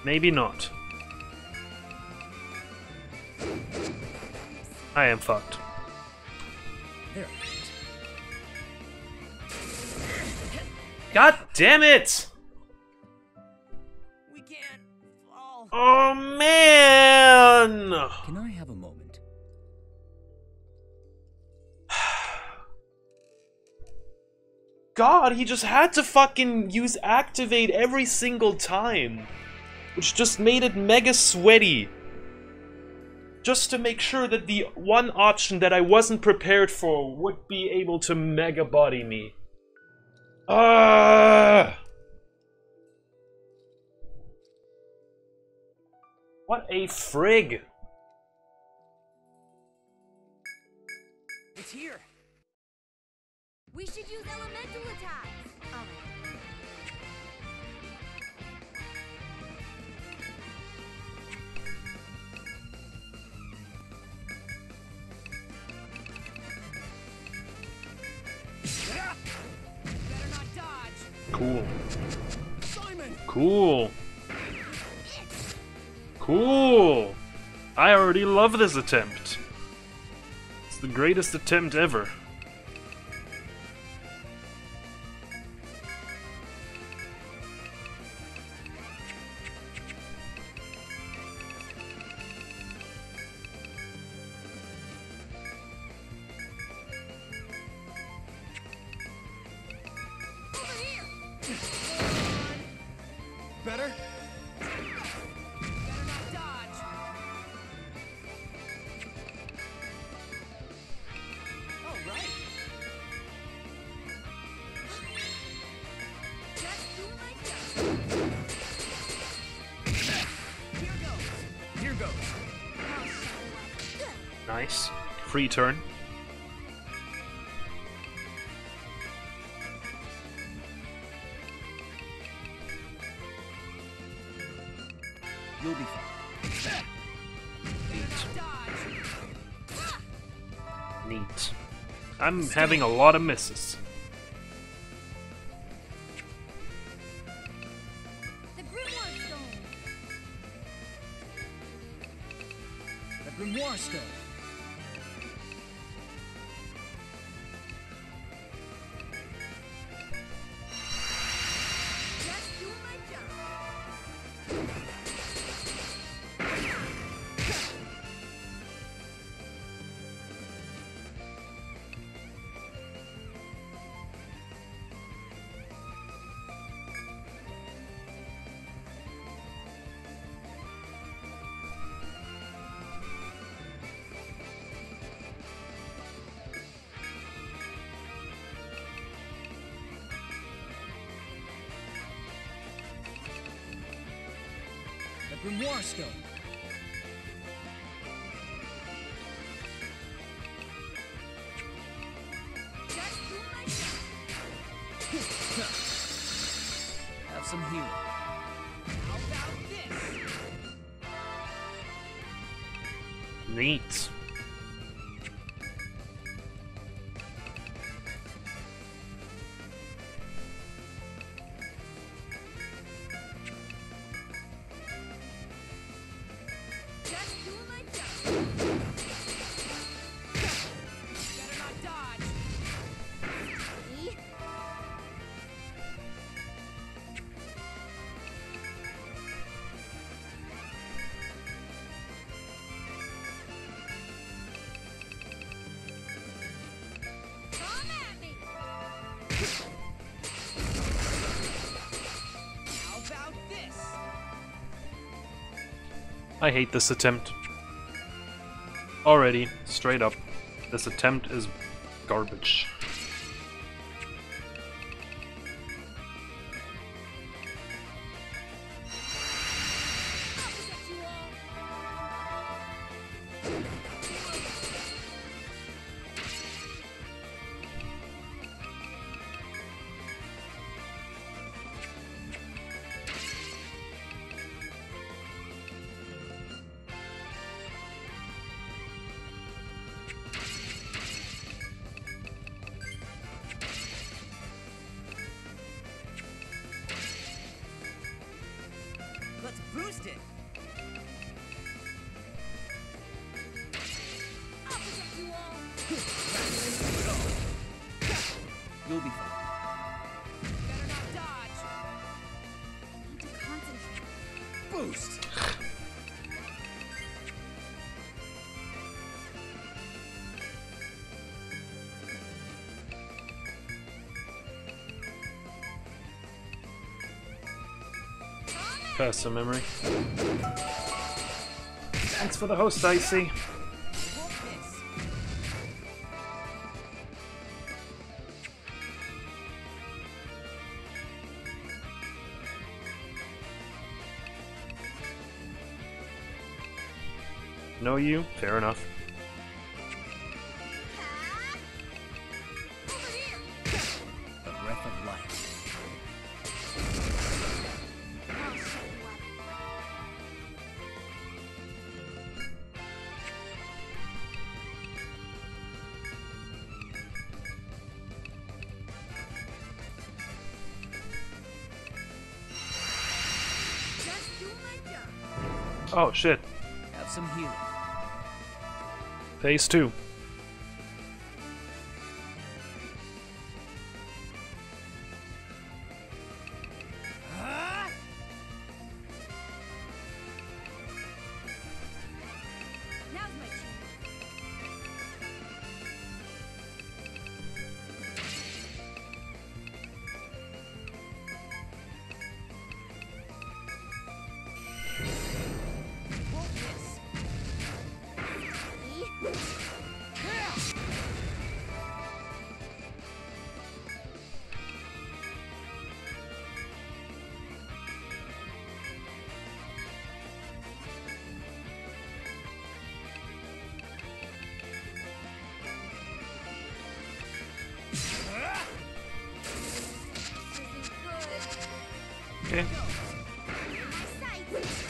Maybe not. I am fucked. There. God damn it! We can't fall. Oh man! Can I have a moment? God, he just had to fucking use activate every single time. Which just made it mega sweaty. Just to make sure that the one option that I wasn't prepared for would be able to mega body me. Ah! What a frig. It's here. We should use elemental attacks. Better not dodge. Cool. Simon. Cool. Cool. I already love this attempt. It's the greatest attempt ever. Better? Better not dodge. All right. Just do my job. Here goes. Nice. Free turn. You'll be fine. Neat. I'm having a lot of misses. The Grimoire Stone. The Grimoire Stone. Just do my job. The Grimoire Stone. Just do my job. Have some healing. How about this? Neat. Just do my job. Better not dodge. See? Come at me. How about this? I hate this attempt. Already, straight up. This attempt is garbage. Upset you all. missed it. I'll protect you all. You'll be fine. Better not dodge. Need to concentrate. Boost. Pass some memory. Thanks for the host, Icy. Won't miss. Know you? Fair enough. Over here. The breath of life. I'll shut you up. Just do my job. Oh shit. Have some healing. Phase 2. Ah! Now's my chance. Won't miss. This isn't good. Okay. My sight.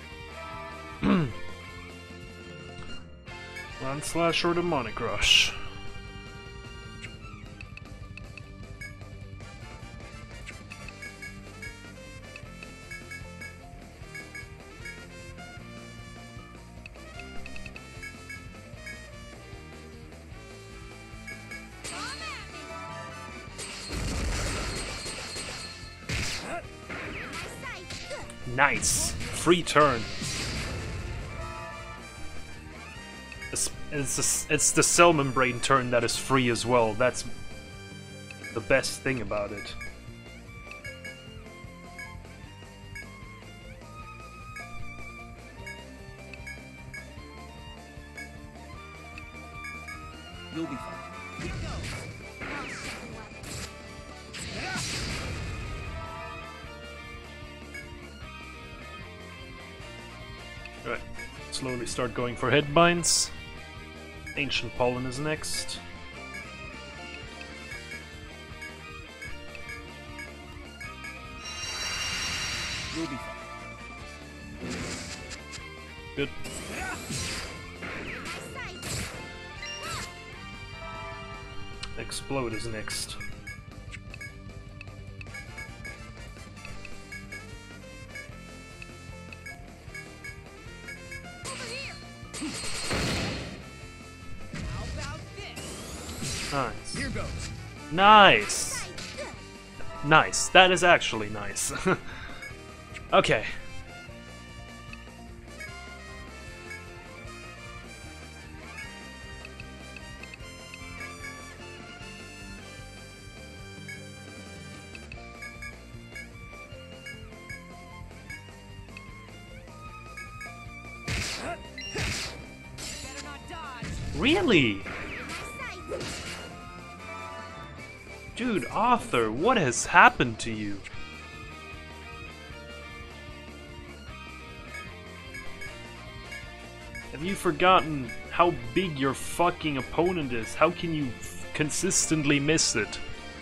Landslash or Demonic Rush. Come at me. My sight. Nice! Free turn. It's the cell membrane turn that is free as well. That's the best thing about it. You'll be fine. Here goes. I'll shut you up. Right. Slowly start going for headbinds. Ancient Pollen is next. You'll be fine. Good. My sight. Explode is next. Over here. How about this? Nice. Here goes. Nice! Sight. Nice. That is actually nice. Okay. Better not dodge. Really? My sight. Dude, Arthur, what has happened to you? Have you forgotten how big your fucking opponent is? How can you consistently miss it?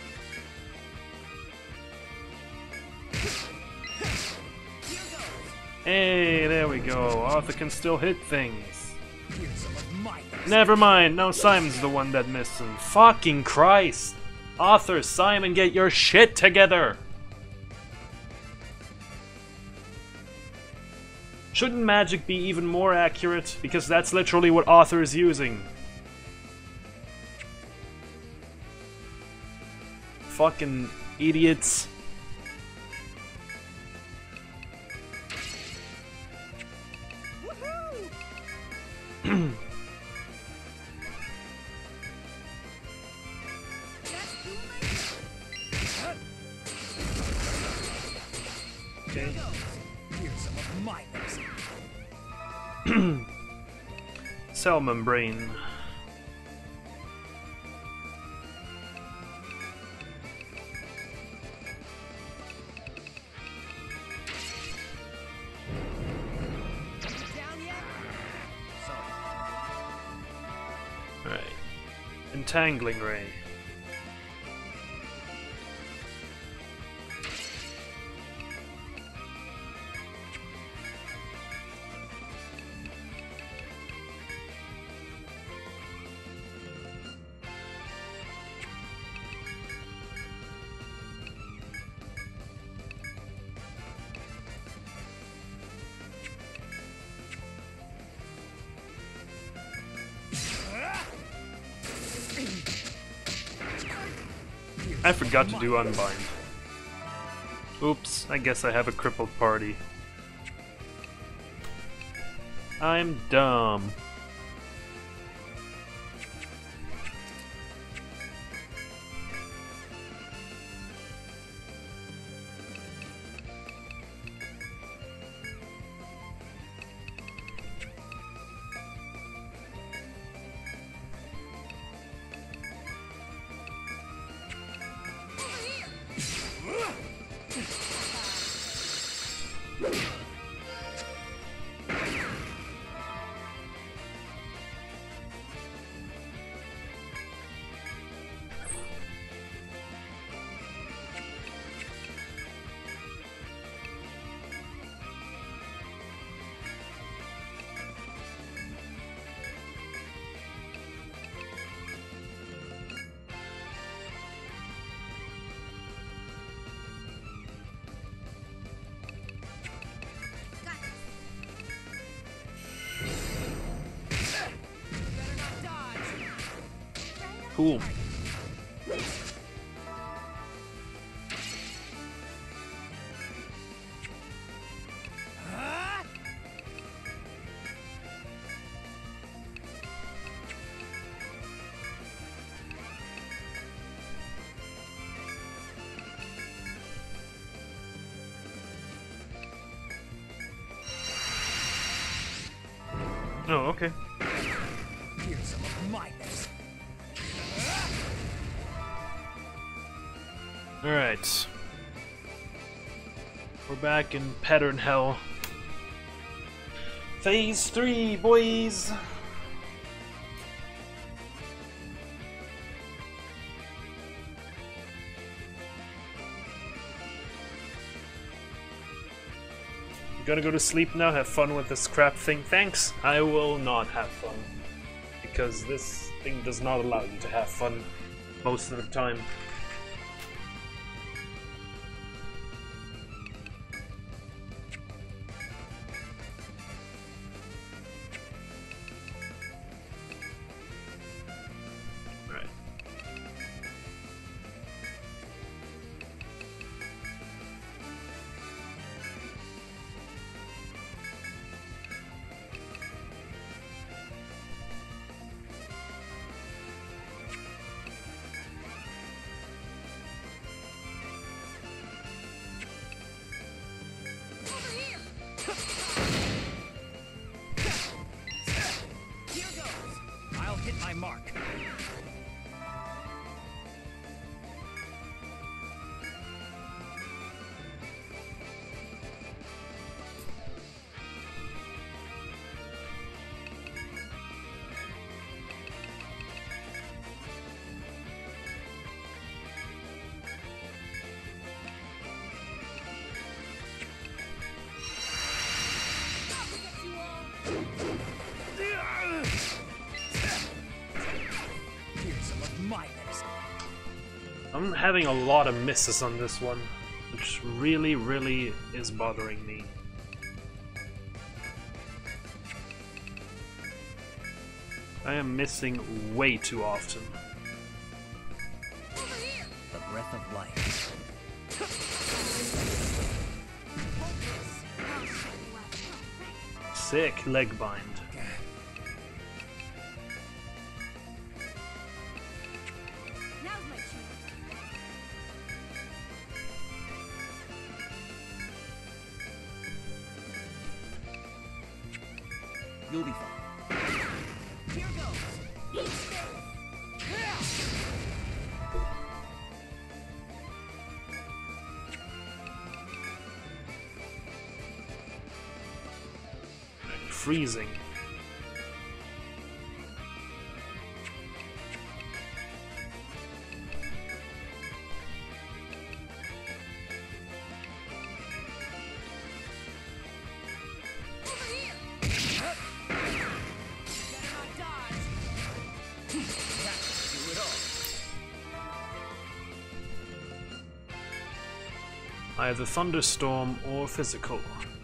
Hey, there we go. Arthur can still hit things. Here's some of my Never mind, now Simon's the one that missed him. Fucking Christ! Arthur, Simon, get your shit together! Shouldn't magic be even more accurate? Because that's literally what Author is using. Fucking idiots. Okay. Here's some of my medicine. Cell membrane. Down yet? Sorry. Alright. Entangling ray. I forgot to do Unbind. Oops, I guess I have a crippled party. I'm dumb. Cool. Oh, okay. Here's some of my medicine. Alright. We're back in pattern hell. Phase 3, boys! Gonna go to sleep now, have fun with this crap thing. Thanks, I will not have fun. Because this thing does not allow you to have fun most of the time. Mark. I'm having a lot of misses on this one, which really, really is bothering me. I am missing way too often. The breath of life. Sick leg bind. Now's my chance. You'll be fine. Here goes. Freezing. Either thunderstorm or physical.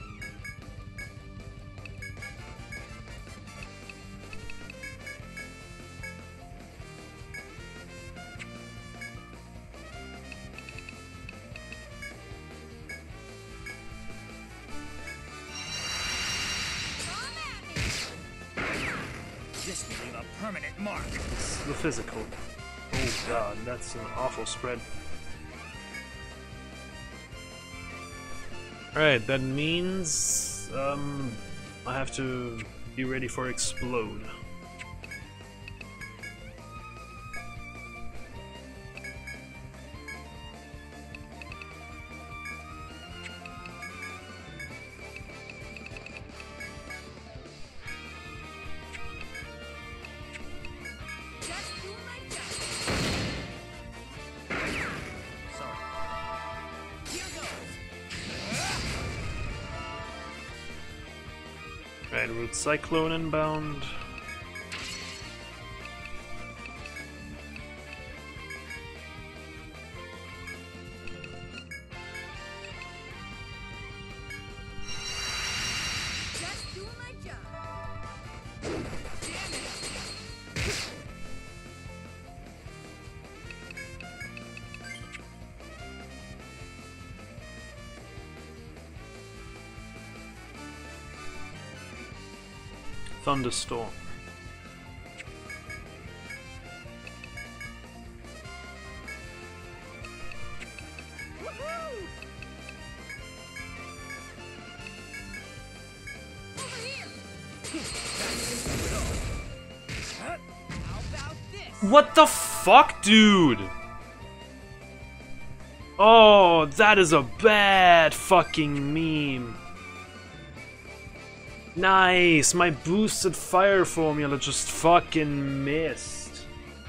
This will leave a permanent mark. It's the physical. Oh god, that's an awful spread. Alright, that means I have to be ready for explode. Right, Root Cyclone inbound. Just doing my job. Thunderstorm. What the fuck, dude? Oh, that is a bad fucking meme. Nice, my boosted fire formula just fucking missed.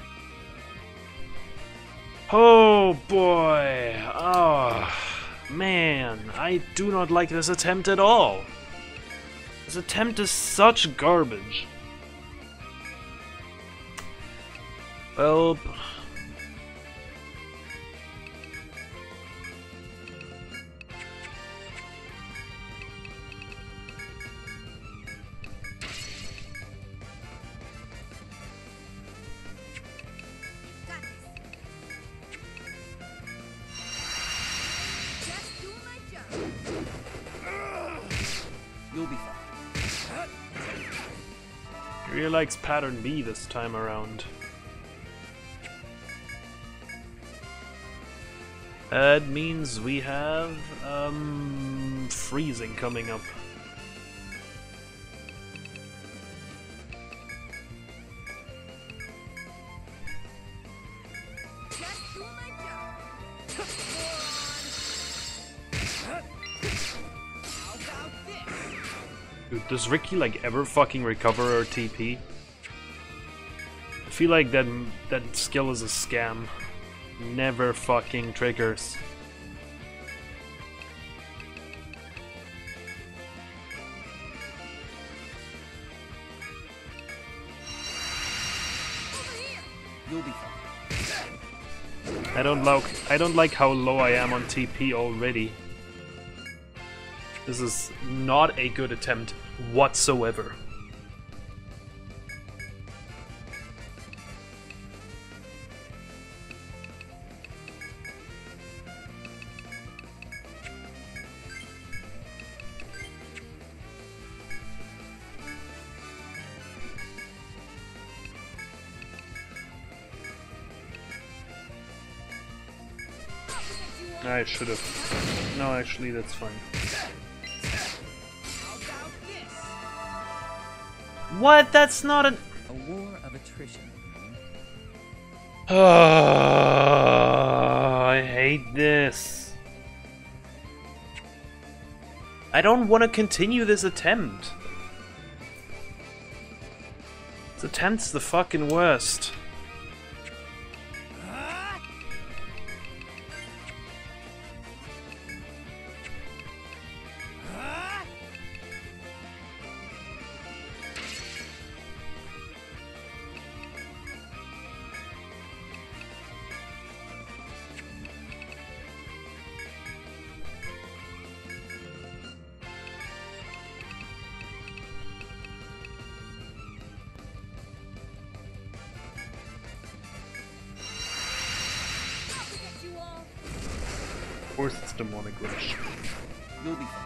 Oh boy, oh man, I do not like this attempt at all. This attempt is such garbage. Well... You'll be fine. he really likes pattern B this time around. That means we have freezing coming up. Just doing my job. How about this? Dude, does Ricky like ever fucking recover her TP? I feel like that skill is a scam. Never fucking triggers. You'll be fine. I don't like how low I am on TP already. This is not a good attempt whatsoever. I should have. No, actually, that's fine. How about this? What? That's not an. A war of attrition. I hate this. I don't want to continue this attempt. This attempt's the fucking worst. Of course it's demonic rush. You'll be fine.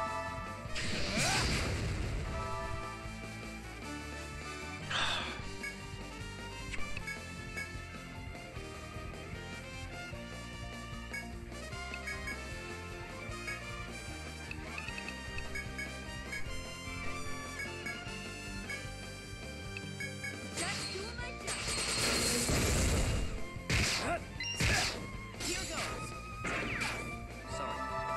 Just doing my job. Here goes. Sorry.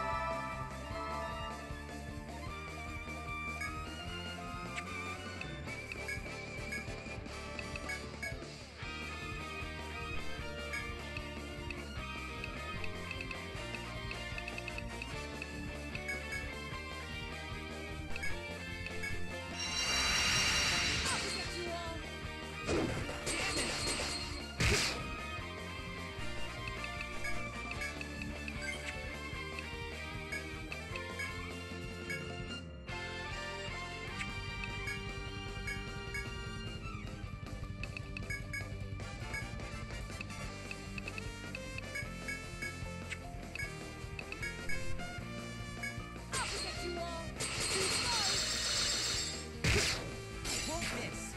I'll protect you all. I'll protect you all. Keep going. Won't miss.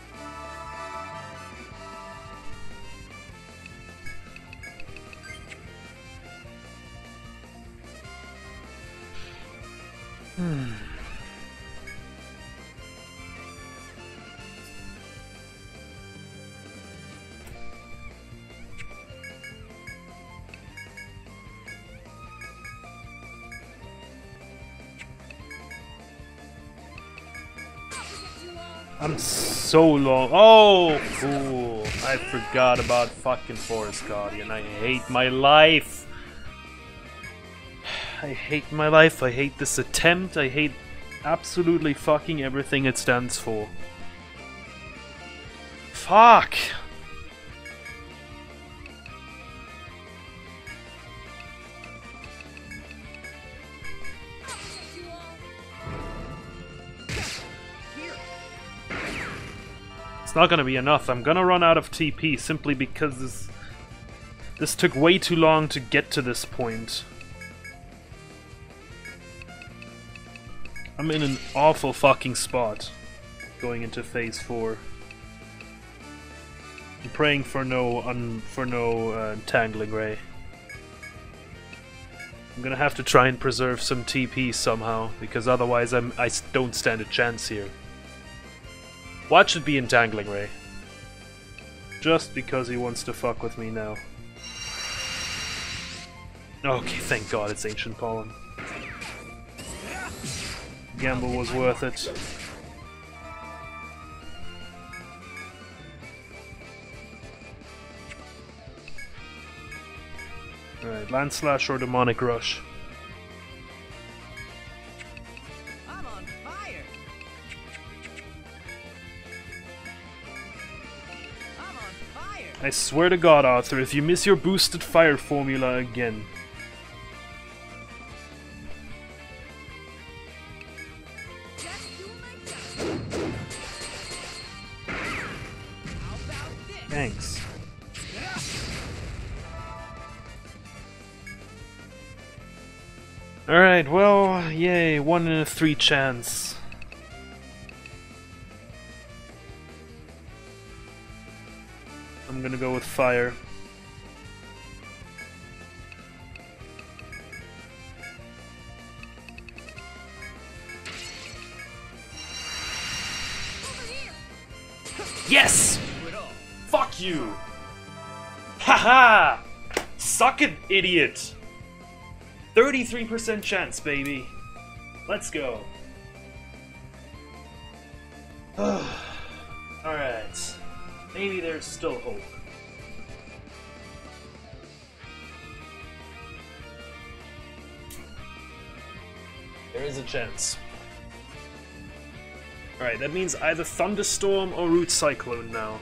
I'll protect you all. I'm so long. Oh, cool. I forgot about fucking Forest Guardian. I hate my life. I hate my life. I hate this attempt. I hate absolutely fucking everything it stands for. Fuck. I'll protect you all. Here. It's not gonna be enough. I'm gonna run out of TP simply because this took way too long to get to this point. I'm in an awful fucking spot going into phase 4. I'm praying for no entangling ray. I'm gonna have to try and preserve some TP somehow, because otherwise I don't stand a chance here. Watch it be entangling ray. Just because he wants to fuck with me now. Okay, thank God it's Ancient Pollen. Gamble was worth it. Alright, Land Slash or Demonic Rush. I'm on fire. I'm on fire. I swear to God, Arthur, if you miss your boosted fire formula again. Just doing my job. How about this? Thanks. Alright, well, yay, 1 in a 3 chance. I'm gonna go with fire. Yes! Fuck you! Haha! Suck it, idiot! 33% chance, baby. Let's go. Alright. Maybe there's still hope. There is a chance. Alright, that means either Thunderstorm or Root Cyclone now.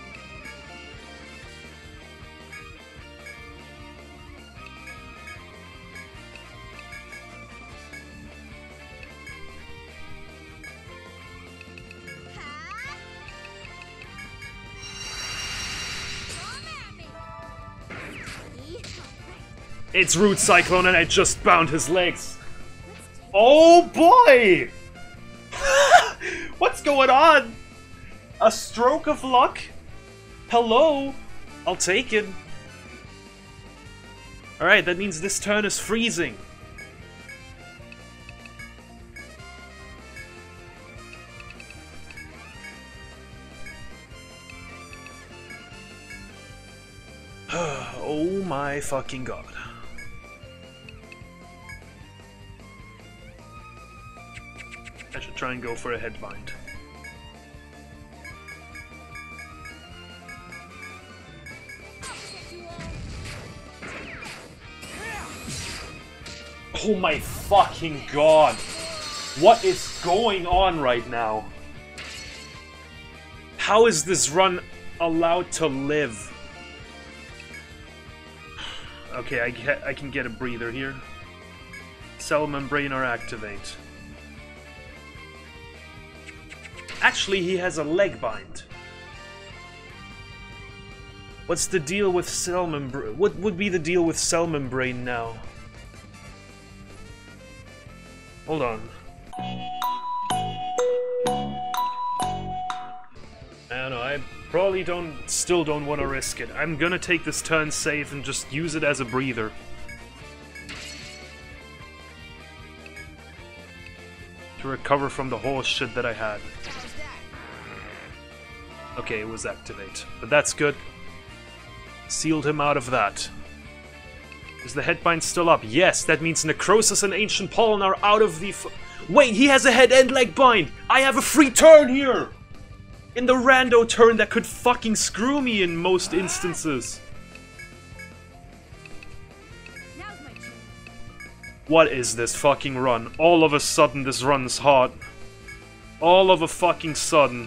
It's Root Cyclone and I just bound his legs. Oh boy! What's going on? A stroke of luck? Hello? I'll take it. Alright, that means this turn is freezing. Oh my fucking god. I should try and go for a headbind. Oh my fucking god! What is going on right now? How is this run allowed to live? Okay, I can get a breather here. Cell membrane or activate. Actually, he has a leg bind. What's the deal with cell membrane? What would be the deal with cell membrane now? Hold on. I don't know, I probably still don't want to risk it. I'm gonna take this turn safe and just use it as a breather. To recover from the horse shit that I had. Okay, it was activate. But that's good. Sealed him out of that. Is the headbind still up? Yes, that means Necrosis and Ancient Pollen are out of the wait, he has a head and leg bind! I have a free turn here! In the rando turn that could fucking screw me in most instances. Now's my turn. What is this fucking run? All of a sudden this run's hot. All of a fucking sudden.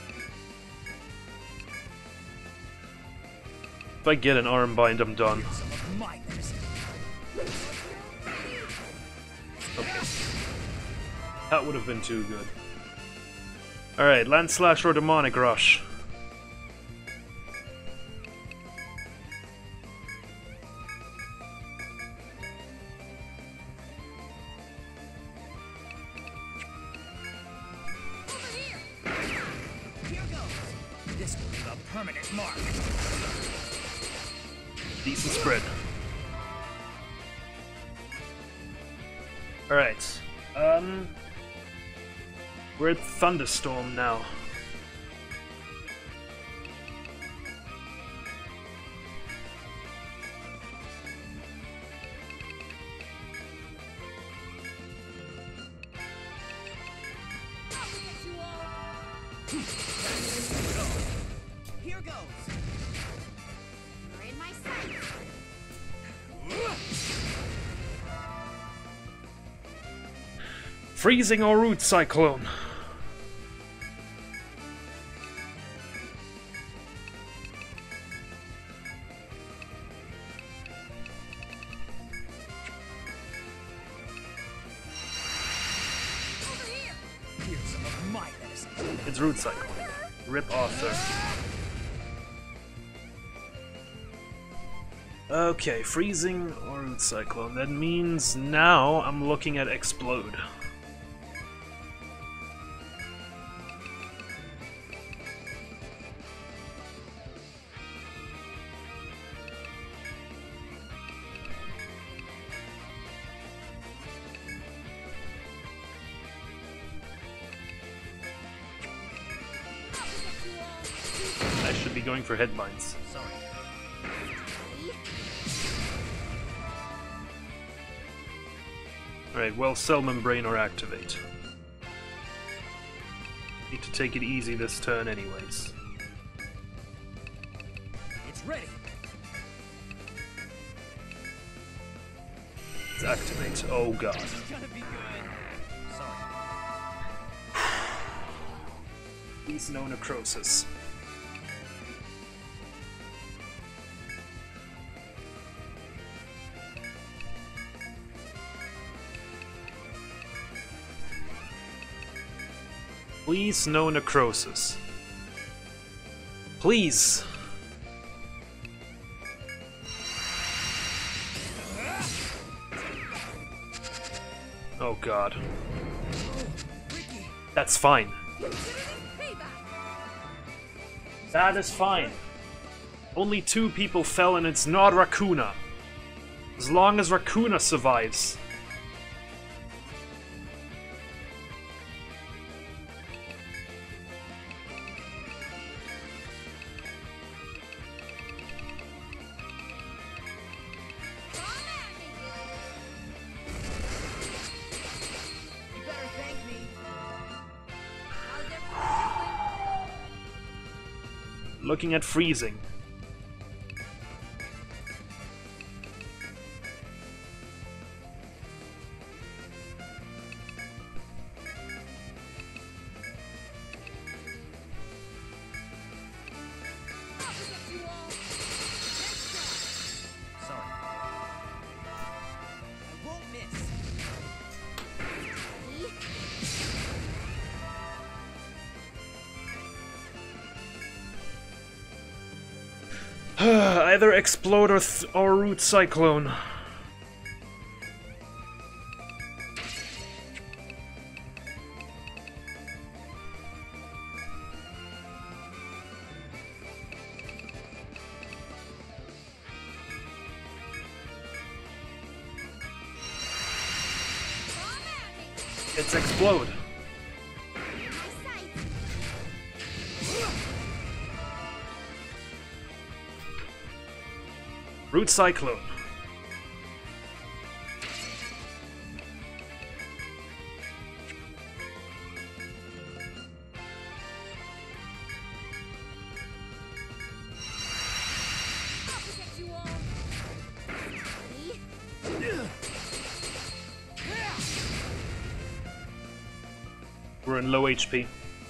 If I get an armbind, I'm done. Okay. That would have been too good. Alright, Land Slash or Demonic Rush. Here goes. This will leave a permanent mark. Decent spread. Alright. We're at Thunderstorm now. Here goes. You're in my sight. Freezing or Root Cyclone? Here's some of my medicine. It's Root Cyclone. Rip Arthur. Okay, freezing or Root Cyclone. That means now I'm looking at Explode. should be going for headlines. Sorry. Alright, well, cell membrane or activate. Need to take it easy this turn anyways. It's ready. Let's activate. Oh god. It's gonna be good. Sorry. Please no necrosis. Please no necrosis. Please. Oh god. That's fine. That is fine. Only 2 people fell and it's not Raccoona. As long as Raccoona survives. You better thank me. How's everyone doing? Looking at freezing. I'll protect you all. Sorry. I won't miss. Either explode or root cyclone. It's explode. In my sight. Root cyclone. I'll protect you all. We're in low HP.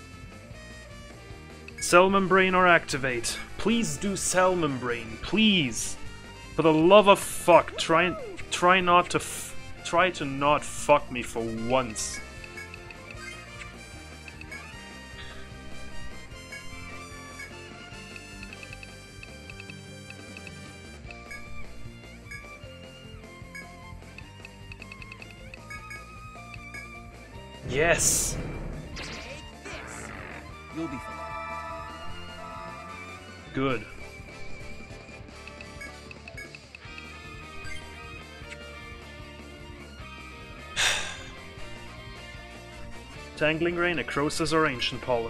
Cell membrane or activate. Please do cell membrane, please. For the love of fuck, try to not fuck me for once. Yes. Take this. You'll be fine. Good. Tangling Ray, Necrosis, or Ancient Pollen.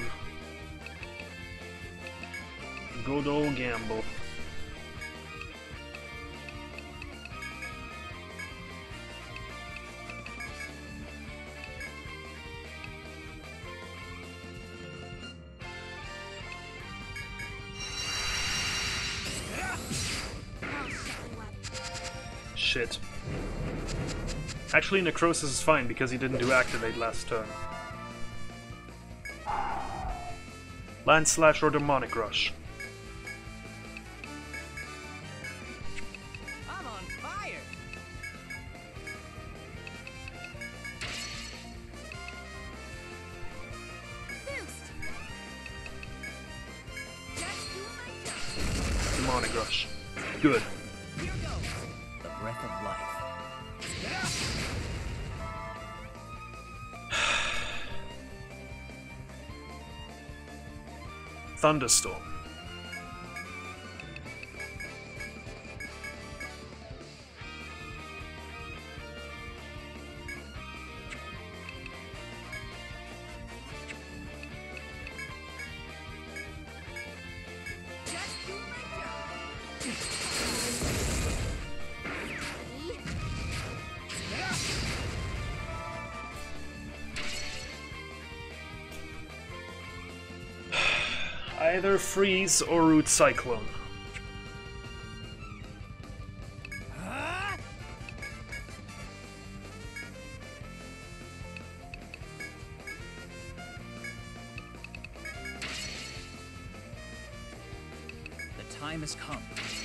Good old gamble. I'll shut you up. Shit. Actually, Necrosis is fine because he didn't do Activate last turn. Land Slash or Demonic Rush. I'm on fire. Boost. Just do my job. Demonic Rush. Good. Here goes. The breath of life. Thunderstorm. Either freeze or root cyclone. The time has come.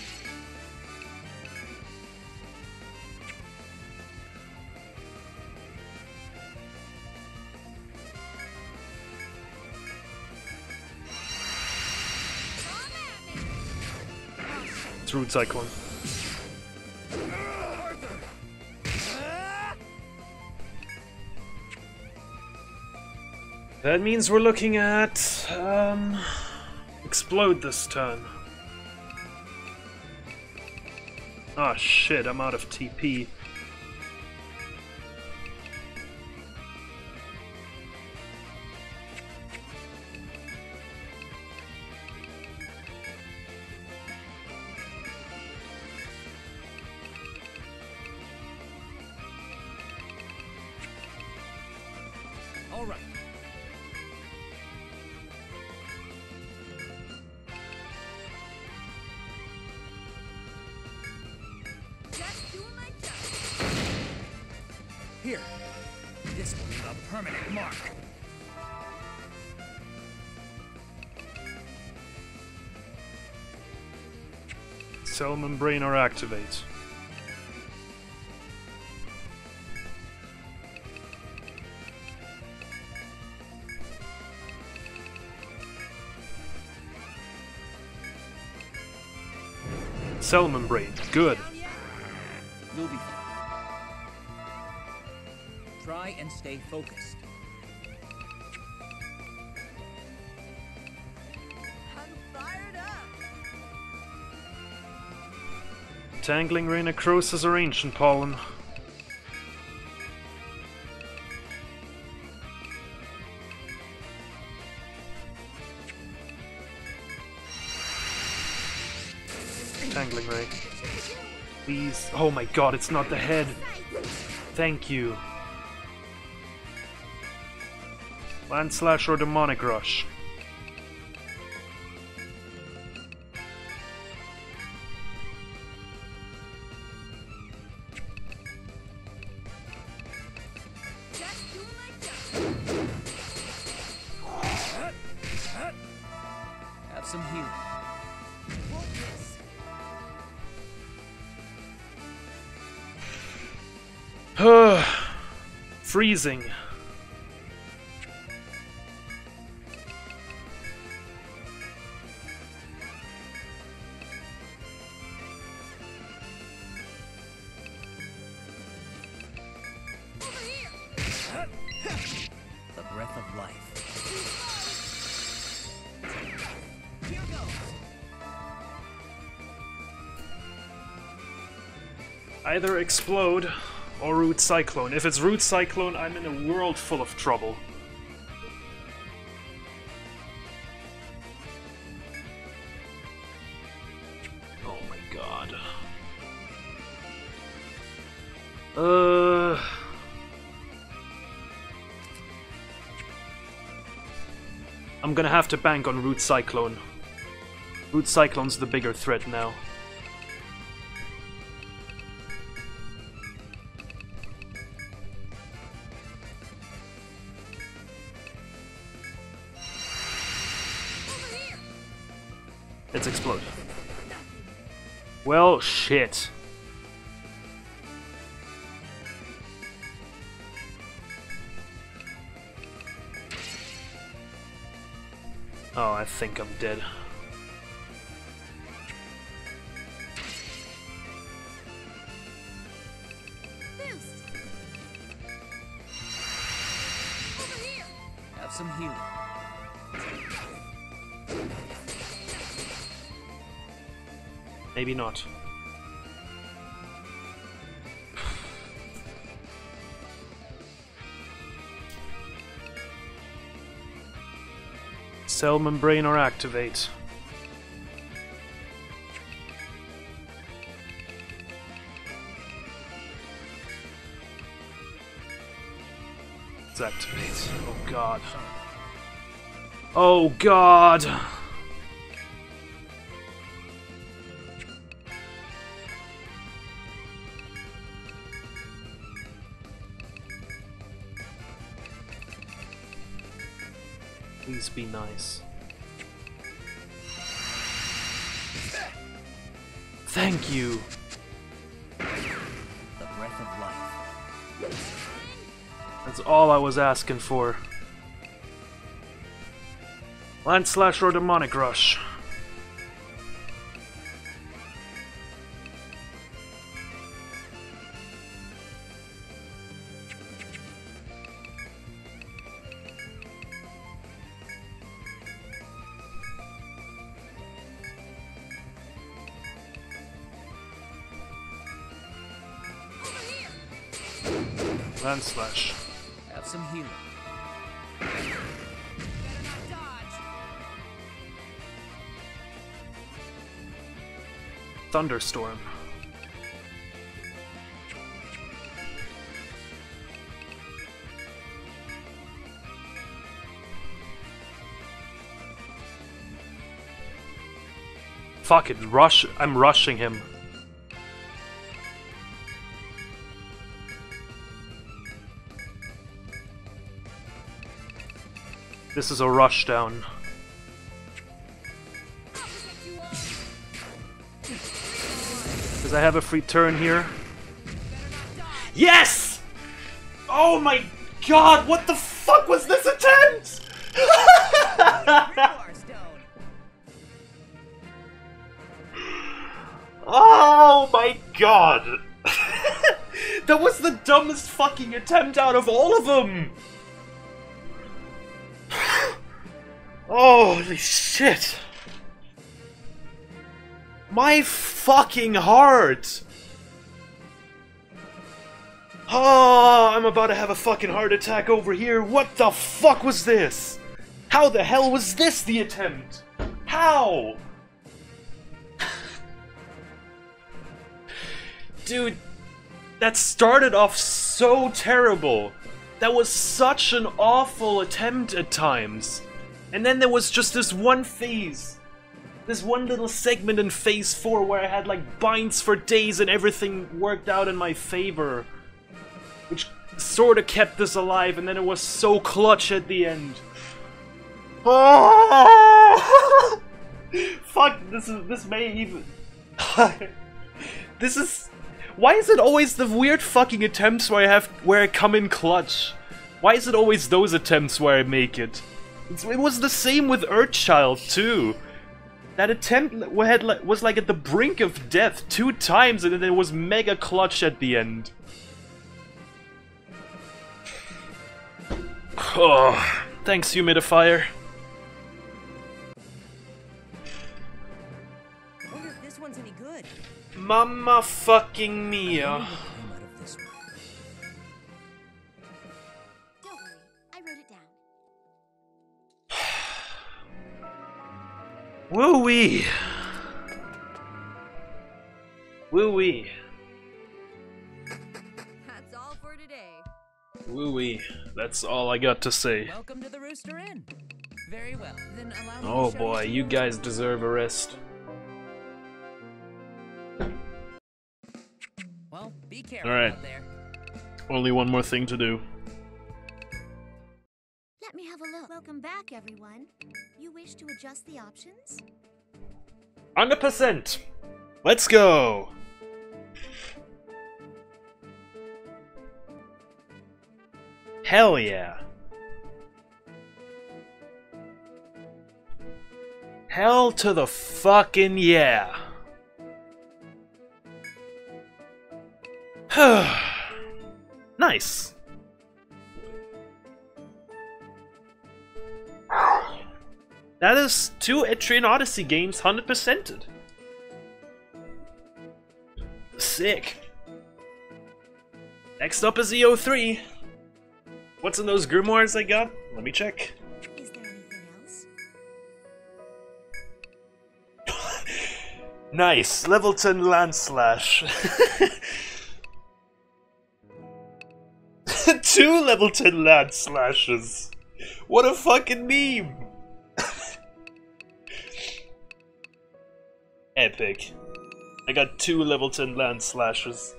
It's root cyclone. That means we're looking at explode this turn. Ah shit, I'm out of TP. All right. Just doing my job. Here. This will leave a permanent mark. Cell membrane or activate. Cell membrane, good. You'll be fine. Try and stay focused. I'm fired up. Tangling ray, necrosis, or ancient pollen. Tangling ray. Please. Oh my god, it's not the head. Thank you. Land slash or demonic rush. Just doing my job. Have some healing. Won't miss. Freezing. Over here. The breath of life. Here goes. Either explode or root cyclone. If it's root cyclone, I'm in a world full of trouble. Oh my god. I'm gonna have to bank on root cyclone. Root cyclone's the bigger threat now. Let's explode. Well, shit. Oh, I think I'm dead. Boost. Over here. Have some healing. Maybe not. Cell membrane or activate. Let's activate. Oh god. Oh god! Please be nice. Thank you. The breath of life. That's all I was asking for. Land Slash or Demonic Rush. Land Slash. Have some healing. Thunderstorm. Fuck it, rush. I'm rushing him. This is a rush down. Because I have a free turn here. Yes! Oh my god, what the fuck was this attempt? Oh my god! That was the dumbest fucking attempt out of all of them! Holy shit! My fucking heart! Oh, I'm about to have a fucking heart attack over here. What the fuck was this? How the hell was this the attempt? How? Dude, that started off so terrible. That was such an awful attempt at times. And then there was just this one phase. This one little segment in phase 4 where I had like binds for days and everything worked out in my favor. Which sorta kept this alive, and then it was so clutch at the end. Oh! Fuck, this may even... This is... Why is it always the weird fucking attempts where I come in clutch? Why is it always those attempts where I make it? It was the same with Earthchild too. That attempt was like at the brink of death 2 times, and then it was mega clutch at the end. Oh, thanks, humidifier. Wonder if this one's any good. Mamma fucking mia. Come out of this one. Don't worry, I wrote it down. Woo-wee. Woo-wee. That's all for today. Woo-wee. That's all I got to say. Welcome to the Rooster Inn. Very well. Then allow me Oh to show boy, you guys deserve a rest. Well, be careful Alright. out there. Only one more thing to do. Let me have a look. Welcome back, everyone. You wish to adjust the options? 100%! Let's go! Hell yeah! Hell to the fucking yeah! Nice! That is 2 Etrian Odyssey games 100%ed. Sick. Next up is EO3. What's in those grimoires I got? Let me check. Is there anything else? Nice. Level 10 Land Slash. 2 level 10 Land Slashes. What a fucking meme. Epic. I got 2 level 10 Land Slashes.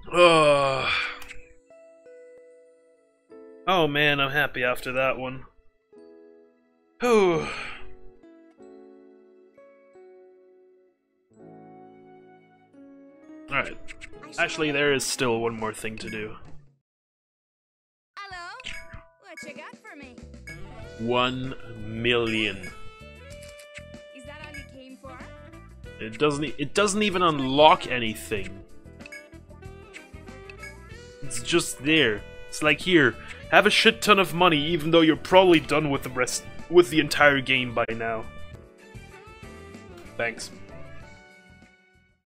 Oh man, I'm happy after that one. Whew. Alright. Actually, there is still one more thing to do. Hello? What you got for me? 1 million. Is that all you came for? It doesn't even unlock anything. It's just there. It's like, here, have a shit ton of money, even though you're probably done with the entire game by now. Thanks.